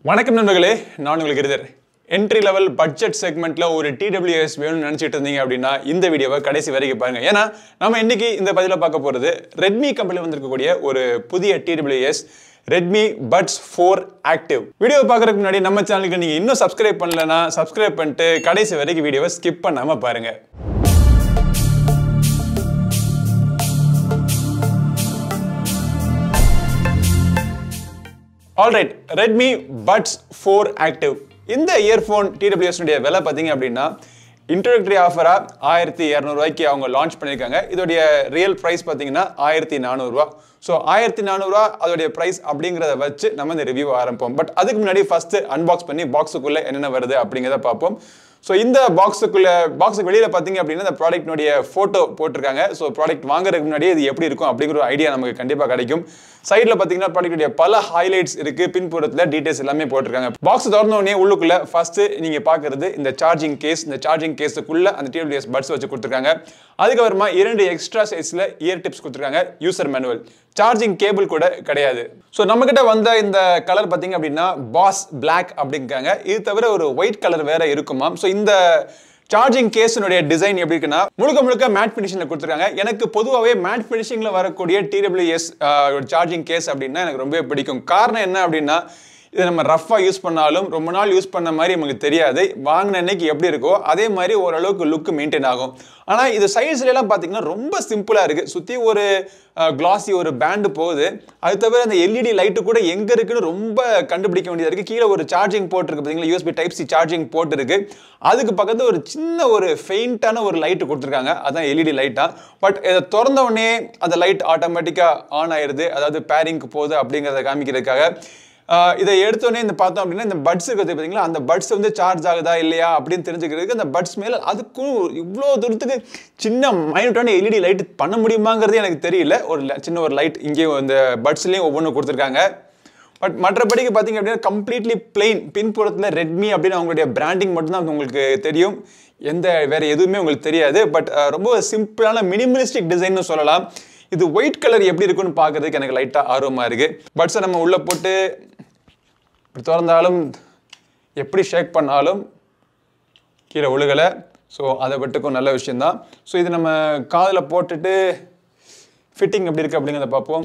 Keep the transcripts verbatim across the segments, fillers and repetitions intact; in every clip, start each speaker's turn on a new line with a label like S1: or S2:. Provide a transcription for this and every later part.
S1: வணக்கம் நண்பர்களே, நான் உங்களுக்கு கிரிதர். என்ட்ரி லெவல் பட்ஜெட் செக்மெண்ட்ல ஒரு T W S வேணும்னு நினைச்சிட்டு இருந்தீங்க அப்படின்னா இந்த வீடியோவை கடைசி வரைக்கும் பாருங்க. ஏன்னா நம்ம இன்னைக்கு இந்த பதில பார்க்க போறது Redmi கம்பெனில வந்திருக்கக்கூடிய ஒரு புதிய T W S Redmi Buds four Active. Video பார்க்கறதுக்கு முன்னாடி நம்ம சேனலுக்கு நீங்க இன்னும் சப்ஸ்கிரைப் பண்ணலனா சப்ஸ்கிரைப் பண்ணிட்டு கடைசி வரைக்கும் வீடியோவை ஸ்கிப் பண்ணாம பாருங்க. Alright, Redmi Buds four Active. இந்த இயர்ஃபோன் T W S உடைய விலை பாத்தீங்க அப்படின்னா introductory offer-ஆ ஆயிரத்து இருநூறு ரூபாய்க்கு அவங்க லான்ச் பண்ணிருக்காங்க. இதோட ரியல் பிரைஸ் பாத்தீங்கன்னா ஆயிரத்து நானூறு ரூபாய். சோ ஆயிரத்து நானூறு ரூபாய் அதோட பிரைஸ் அப்படிங்கறத வச்சு நம்ம இந்த ரிவ்யூ ஆரம்பிப்போம். பட் அதுக்கு முன்னாடி ஃபர்ஸ்ட் அன்பாக்ஸ் பண்ணி பாக்ஸுக்குள்ள என்னென்ன வருது அப்படிங்கறத பாப்போம். சோ இந்த பாக்ஸுக்குள்ள பாக்ஸுக்கு வெளியில பாத்தீங்க அப்படின்னா இந்த ப்ராடக்ட்னுடைய போட்டோ போட்டுருக்காங்க. சோ ப்ராடக்ட் வாங்குறதுக்கு முன்னாடி இது எப்படி இருக்கும் அப்படிங்கிற ஒரு ஐடியா நமக்கு கண்டிப்பா கிடைக்கும். சைடுல பாத்தீங்கன்னா ப்ராடக்ட்டுடைய பல ஹைலைட்ஸ் இருக்கு, பின்புறத்துல டீடைல்ஸ் எல்லாமே போட்டுருக்காங்க. பாக்ஸ் திறந்த உடனே உள்ளுக்குள்ள ஃபர்ஸ்ட் நீங்க பாக்குறது இந்த சார்ஜிங் கேஸ். இந்த சார்ஜிங் கேஸுக்குள்ள அந்த T W S பட்ஸ் வச்சு கொடுத்துருக்காங்க. அதுக்கப்புறமா இரண்டு எக்ஸ்ட்ரா சைஸ்ல இயர் டிப்ஸ் கொடுத்துருக்காங்க. யூசர் மேனுவல், சார்ஜிங் கேபிள் கூட கிடையாது. ஸோ நம்ம கிட்ட வந்த இந்த கலர் பார்த்தீங்க அப்படின்னா பாஸ் பிளாக் அப்படிங்காங்க. இது தவிர ஒரு ஒயிட் கலர் வேற இருக்குமா. ஸோ இந்த சார்ஜிங் கேஸினுடைய டிசைன் எப்படி இருக்குன்னா முழுக்க முழுக்க மேட் ஃபினிஷிங்ல கொடுத்துருக்காங்க. எனக்கு பொதுவாகவே மேட் ஃபினிஷிங்ல வரக்கூடிய T W S charging case அப்படின்னா எனக்கு ரொம்ப பிடிக்கும். காரணம் என்ன அப்படின்னா இதை நம்ம ரஃபா யூஸ் பண்ணாலும் ரொம்ப நாள் யூஸ் பண்ண மாதிரி நமக்கு தெரியாது. வாங்கின அன்னைக்கு எப்படி இருக்கோ அதே மாதிரி ஓரளவுக்கு லுக் மெயின்டைன் ஆகும். ஆனால் இது சைஸ்ல எல்லாம் பார்த்தீங்கன்னா ரொம்ப சிம்பிளா இருக்கு. சுற்றி ஒரு கிளாஸி ஒரு பேண்டு போகுது. அது தவிர அந்த எல்இடி லைட்டு கூட எங்க இருக்குன்னு ரொம்ப கண்டுபிடிக்க வேண்டியதா இருக்கு. கீழே ஒரு சார்ஜிங் போர்ட் இருக்கு பார்த்தீங்களா, USB type C charging port இருக்கு. அதுக்கு பக்கத்துல ஒரு சின்ன ஒரு ஃபெயிண்டான ஒரு லைட் கொடுத்துருக்காங்க. அதான் எல்இடி லைட்டா. பட் இதை திறந்த உடனே அந்த லைட் ஆட்டோமேட்டிக்கா ஆன் ஆயிருது, அதாவது பேரிங்க்கு போகுது அப்படிங்கிறத காமிக்கிறதுக்காக. இதை எடுத்தோடனே இந்த பார்த்தோம் அப்படின்னா இந்த பட்ஸ் இருக்குது பார்த்தீங்களா, அந்த பட்ஸ் வந்து சார்ஜ் ஆகுதா இல்லையா அப்படின்னு தெரிஞ்சுக்கிறதுக்கு அந்த பட்ஸ் மேலே அதுக்கும் இவ்வளோ தூரத்துக்கு சின்ன மைனூட்டான எல்இடி லைட் பண்ண முடியுமாங்கிறது எனக்கு தெரியல. ஒரு சின்ன ஒரு லைட் இங்கேயும் இந்த பட்ஸ்லேயும் ஒவ்வொன்றும் கொடுத்துருக்காங்க. பட் மற்றபடிக்கு பார்த்தீங்க அப்படின்னா கம்ப்ளீட்லி பிளெயின். பின்புறத்தில் ரெட்மி அப்படின்னு அவங்களுடைய பிராண்டிங் மட்டும்தான் உங்களுக்கு தெரியும், எந்த வேற எதுவுமே உங்களுக்கு தெரியாது. பட் ரொம்ப சிம்பிளான மினிமலிஸ்டிக் டிசைன்னு சொல்லலாம். இது ஒயிட் கலர் எப்படி இருக்குன்னு பார்க்கறதுக்கு எனக்கு லைட்டாக ஆர்வமாக இருக்கு. பட்ஸை நம்ம உள்ளே போட்டு இப்படி திறந்தாலும் எப்படி ஷேக் பண்ணாலும் கீழே ஒழுகலை. ஸோ அதை விட்டுக்கும் நல்ல விஷயந்தான். ஸோ இது நம்ம காதில் போட்டுட்டு ஃபிட்டிங் எப்படி இருக்குது அப்படிங்கிறத பார்ப்போம்.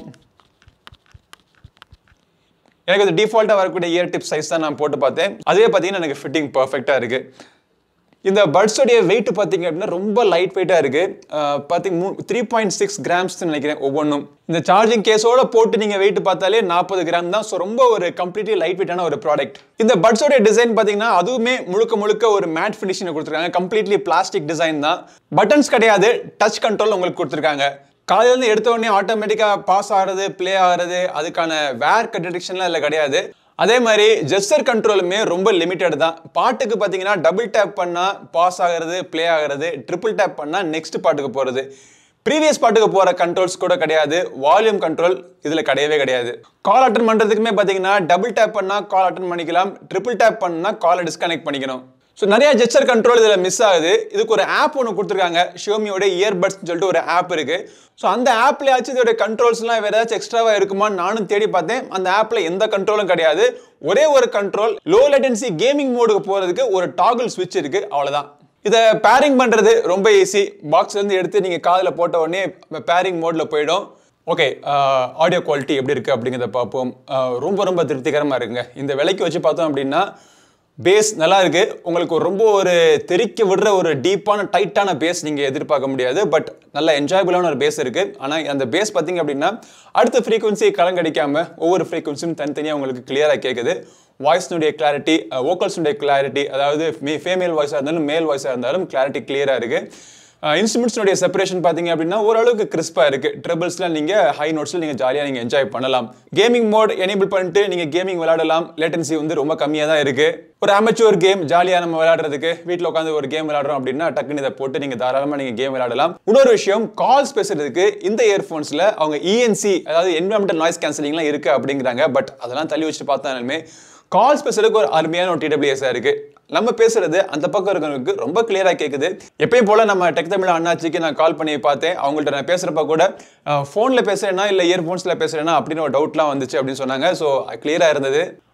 S1: எனக்கு அது டிஃபால்ட்டாக வரக்கூடிய இயர் டிப் சைஸ் தான் நான் போட்டு பார்த்தேன். அதே பார்த்தீங்கன்னா எனக்கு ஃபிட்டிங் பர்ஃபெக்டாக இருக்குது. இந்த பட்ஸோடைய வெயிட் பார்த்தீங்க அப்படின்னா ரொம்ப லைட் வெயிட்டாக இருக்கு. பார்த்தீங்க த்ரீ பாயிண்ட் சிக்ஸ் கிராம்ஸ் நினைக்கிறேன் ஒவ்வொன்றும். இந்த சார்ஜிங் கேஸோட போட்டு நீங்கள் வெயிட் பார்த்தாலே நாற்பது கிராம் தான். ஸோ ரொம்ப ஒரு கம்ப்ளீட்லி லைட் வெயிட்டான ஒரு ப்ராடக்ட். இந்த பட்ஸோடைய டிசைன் பார்த்தீங்கன்னா அதுவுமே முழுக்க முழுக்க ஒரு மேட் ஃபினிஷிங் கொடுத்துருக்காங்க. கம்ப்ளீட்லி பிளாஸ்டிக் டிசைன் தான். பட்டன்ஸ் கிடையாது, டச் கண்ட்ரோல் உங்களுக்கு கொடுத்துருக்காங்க. காலையிலேருந்து எடுத்த உடனே ஆட்டோமேட்டிக்காக பாஸ் ஆகிறது, பிளே ஆகிறது, அதுக்கான வேர் டிடெக்ஷன்லாம் இல்லை கிடையாது. அதே மாதிரி ஜெஸ்டர் கண்ட்ரோலுமே ரொம்ப லிமிட்டட் தான். பாட்டுக்கு பார்த்தீங்கன்னா டபுள் டேப் பண்ணால் பாஸ் ஆகிறது, பிளே ஆகிறது, ட்ரிபிள் டேப் பண்ணால் நெக்ஸ்ட் பாட்டுக்கு போகிறது. ப்ரீவியஸ் பாட்டுக்கு போகிற கண்ட்ரோல்ஸ் கூட கிடையாது. வால்யூம் கண்ட்ரோல் இதில் கிடையவே கிடையாது. கால் அட்டன் பண்ணுறதுக்குமே பார்த்தீங்கன்னா டபுள் டேப் பண்ணால் கால் அட்டன் பண்ணிக்கலாம், ட்ரிபிள் டேப் பண்ணால் காலை டிஸ்கனெக்ட் பண்ணிக்கணும். ஸோ நிறைய ஜெஸ்டர் கண்ட்ரோல் இதில் மிஸ் ஆகுது. இதுக்கு ஒரு ஆப் ஒன்று கொடுத்துருக்காங்க, ஷியோமியோட இயர்பட்ஸ்னு சொல்லிட்டு ஒரு ஆப் இருக்கு. ஸோ அந்த ஆப்லயாச்சும் இதோட கண்ட்ரோல்ஸ்லாம் வேற ஏதாச்சும் எக்ஸ்ட்ராவா இருக்குமான்னு நானும் தேடி பார்த்தேன். அந்த ஆப்ல எந்த கண்ட்ரோலும் கிடையாது. ஒரே ஒரு கண்ட்ரோல், லோ லேட்டன்சி கேமிங் மோடுக்கு போறதுக்கு ஒரு டாகிள் ஸ்விட்ச் இருக்கு, அவ்வளவுதான். இதை பேரிங் பண்றது ரொம்ப ஈஸி. பாக்ஸ்ல இருந்து எடுத்து நீங்க காதுல போட்ட உடனே பேரிங் மோட்ல போயிடும். ஓகே, ஆடியோ குவாலிட்டி எப்படி இருக்கு அப்படிங்கிறத பார்ப்போம். ரொம்ப ரொம்ப திருப்திகரமா இருக்குங்க. இந்த விலைக்கு வச்சு பார்த்தோம் அப்படின்னா பேஸ் நல்லா இருக்கு. உங்களுக்கு ரொம்ப ஒரு தெறிக்க விடுற ஒரு டீப்பான டைட்டான பேஸ் நீங்க எதிர்பார்க்க முடியாது. பட் நல்ல என்ஜாயபிளான ஒரு பேஸ் இருக்கு. ஆனால் அந்த பேஸ் பார்த்தீங்க அப்படின்னா அடுத்த ஃப்ரீக்வன்சி கலங்கடிக்காம ஒவ்வொரு ஃப்ரீக்வன்சியும் தனித்தனியாக உங்களுக்கு கிளியராக கேட்குது. வாய்ஸ்னுடைய கிளாரிட்டி, வோக்கல்ஸுடைய கிளாரிட்டி, அதாவது ஃபீமேல் வாய்ஸாக இருந்தாலும் மேல் வாய்ஸாக இருந்தாலும் கிளாரிட்டி கிளியராக இருக்கு. இன்ஸ்ட்ருமெண்ட்ஸ்னுடைய செப்பரேஷன் பார்த்தீங்க அப்படின்னா ஓரளவுக்கு கிறிஸ்பாக இருக்கு. ட்ரிபிள்ஸ்லாம் நீங்கள் ஹை நோட்ஸில் நீங்கள் ஜாலியாக நீங்கள் என்ஜாய் பண்ணலாம். கேமிங் மோட் எனேபிள் பண்ணிட்டு நீங்கள் கேமிங் விளையாடலாம். லேட்டன்சி வந்து ரொம்ப கம்மியாக தான் இருக்கு. ஒரு அமெச்சூர் கேம் ஜாலியாக நம்ம விளையாடுறதுக்கு வீட்டில் உட்காந்து ஒரு கேம் விளையாடுறோம் அப்படின்னா டக்குன்னு இதை போட்டு நீங்கள் தாராளமாக நீங்கள் கேம் விளையாடலாம். இன்னொரு விஷயம், கால்ஸ் பேசுறதுக்கு இந்த இயர்ஃபோன்ஸில் அவங்க இஎன்சி, அதாவது என்விரான்மெண்டல் நாய்ஸ் கேன்சலிங்லாம் இருக்கு அப்படிங்கிறாங்க. பட் அதெல்லாம் தள்ளி வச்சுட்டு பார்த்தாலுமே கால்ஸ் பேசுறதுக்கு ஒரு அருமையான ஒரு T W S இருக்கு. நம்ம பேசுறது அந்த பக்கம் இருக்கிறவங்களுக்கு ரொம்ப கிளியரா கேக்குது. எப்பயும் போல நம்ம டெக் தமிழ் அண்ணாச்சிக்கு நான் கால் பண்ணி பார்த்தேன். அவங்கள்ட்ட நான் பேசுறப்ப கூட ஃபோன்ல பேசுறேனா இல்ல இயர்போன்ஸ்ல பேசுறேனா அப்படின்னு ஒரு டவுட்லாம் வந்துச்சு அப்படின்னு சொன்னாங்க. ஸோ கிளியரா இருந்தது.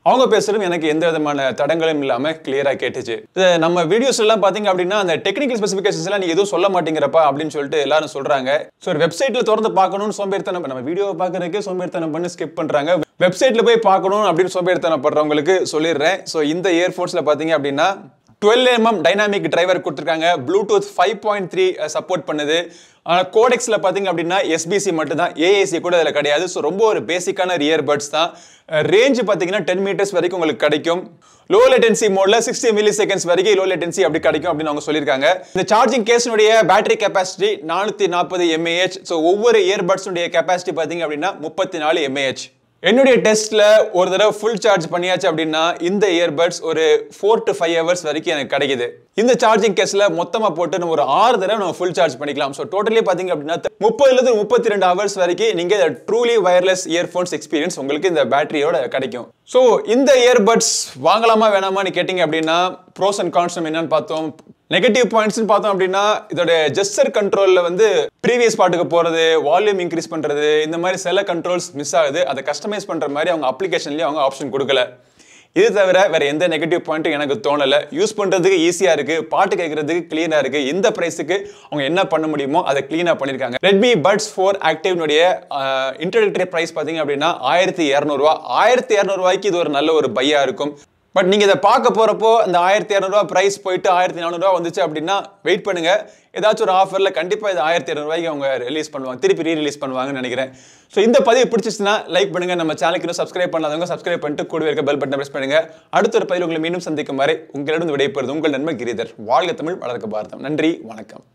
S1: அவங்க பேசுறதும் எனக்கு எந்த விதமான தடங்களும் இல்லாம கிளியரா கேட்டுச்சு. நம்ம வீடியோஸ் எல்லாம் பாத்தீங்க அப்படின்னா அந்த டெக்னிக்கல் ஸ்பெசிஃபிகேஷன்ஸ் எல்லாம் நீங்க எதுவும் சொல்ல மாட்டேங்கிறப்பா அப்படின்னு சொல்லிட்டு எல்லாரும் சொல்றாங்க. ஸோ ஒரு வெப்சைட்ல திறந்து பார்க்கணும்னு சோம்பேறித்தனம், நம்ம வீடியோவை பார்க்கறதுக்கே சோம்பேறித்தனம் பண்ணி ஸ்கிப் பண்றாங்க. வெப்சைட்ல போய் பார்க்கணும் அப்படின்னு சோம்பேறித்தனம் பண்றவங்களுக்கு சொல்லிடுறேன். ஸோ இந்த இயர்ஃபோன்ஸ்ல பாத்தீங்க அப்படின்னா twelve millimeter டைனாமிக் டிரைவர் கொடுத்திருக்காங்க. Bluetooth five point three support பண்ணுது. ஆனா கோடெக்ஸ்ல பாத்தீங்க அப்படின்னா S B C மட்டும் தான், A A C கூட அதுல கிடையாது. சோ ரொம்ப ஒரு பேசிக்கான இயர்பட்ஸ் தான். ரேஞ்ச் பாத்தீங்கன்னா ten meters வரைக்கும் உங்களுக்கு கிடைக்கும். லோ லேட்டன்சி மோட்ல sixty milliseconds வரைக்கும் லோ லேட்டன்சி அப்படி கிடைக்கும் அப்படின்னு அவங்க சொல்லிருக்காங்க. இந்த சார்ஜிங் கேஸ்னுடைய battery capacity four forty milliamp hours. So ஒவ்வொரு இயர்பட்ஸ் உடைய கெபாசிட்டி பாத்தீங்க அப்படின்னா thirty-four milliamp hours. என்னுடைய டெஸ்ட்ல ஒரு தடவை ஃபுல் சார்ஜ் பண்ணியாச்சு அப்படின்னா இந்த இயர்பட்ஸ் ஒரு four to five hours வரைக்கும் எனக்கு கிடைக்குது. இந்த சார்ஜிங் கேஸ்ல மொத்தமா போட்டு நம்ம ஒரு ஆறு தடவை நம்ம ஃபுல் சார்ஜ் பண்ணிக்கலாம். ஸோ டோட்டலி பாத்தீங்க அப்படின்னா முப்பதுல இருந்து முப்பத்தி ரெண்டு ஹவர்ஸ் வரைக்கும் நீங்க ட்ரூலி வயர்லெஸ் இயர்போன்ஸ் எக்ஸ்பீரியன்ஸ் உங்களுக்கு இந்த பேட்டரியோட கிடைக்கும். ஸோ இந்த இயர்பட்ஸ் வாங்கலாமா வேணாமான்னு கேட்டீங்க அப்படின்னா ப்ரோஸ் அண்ட் கான்ஸ் என்னன்னு பார்த்தோம். நெகட்டிவ் பாயிண்ட்ஸ் பார்த்தோம் அப்படின்னா இதோட ஜெஸ்டர் கண்ட்ரோல்ல வந்து ப்ரீவியஸ் பாட்டுக்கு போறது, வால்யூம் இன்க்ரீஸ் பண்றது, இந்த மாதிரி சில கண்ட்ரோல்ஸ் மிஸ் ஆகுது. அதை கஸ்டமைஸ் பண்ற மாதிரி அவங்க அப்ளிகேஷன்லயே அவங்க ஆப்ஷன் கொடுக்கல. இது தவிர வேற எந்த நெகட்டிவ் பாயிண்ட்டும் எனக்கு தோணல. யூஸ் பண்றதுக்கு ஈஸியா இருக்கு, பாட்டு கேட்கறதுக்கு கிளீனா இருக்கு. இந்த பிரைஸுக்கு அவங்க என்ன பண்ண முடியுமோ அதை கிளீனா பண்ணிருக்காங்க. Redmi Buds four Active உடைய இன்ட்ரோடக்டரி பிரைஸ் பாத்தீங்க அப்படின்னா ஆயிரத்தி இருநூறு ரூபாய். ஆயிரத்தி இருநூறு ரூபாய்க்கு இது ஒரு நல்ல ஒரு பையா இருக்கும். பட் நீங்க இதை பார்க்க போறப்போ அந்த ஆயிரத்தி இருநூறு ரூபாய் பிரைஸ் போயிட்டு ஆயிரத்தி நானூறு ரூபாய் வந்துச்சு அப்படின்னா வெயிட் பண்ணுங்க. ஏதாச்சும் ஒரு ஆஃபர்ல கண்டிப்பா இது ஆயிரத்தி இருநூறு ரூபாய்க்கு அவங்க ரிலீஸ் பண்ணுவாங்க, திருப்பி ரீ ரிலீஸ் பண்ணுவாங்கன்னு நினைக்கிறேன். ஸோ இந்த பதிவு பிடிச்சிச்சுன்னா லைக் பண்ணுங்க. நம்ம சேனலுக்கு இன்னும் சப்ஸ்கிரைப் பண்ணாதவங்க சப்ஸ்கிரைப் பண்ணிட்டு கூடவே இருக்க பெல் பட்டனை பிரஸ் பண்ணுங்க. அடுத்த ஒரு பதிவு உங்களை மீண்டும் சந்திக்கும் வரை உங்களிடம் விடைபெறுவது உங்கள் நண்பர் கிரிதர். வாழ்க தமிழ், வளர்க்க பாரதம். நன்றி, வணக்கம்.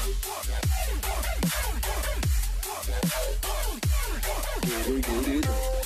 S1: Giri, Giri, Giri.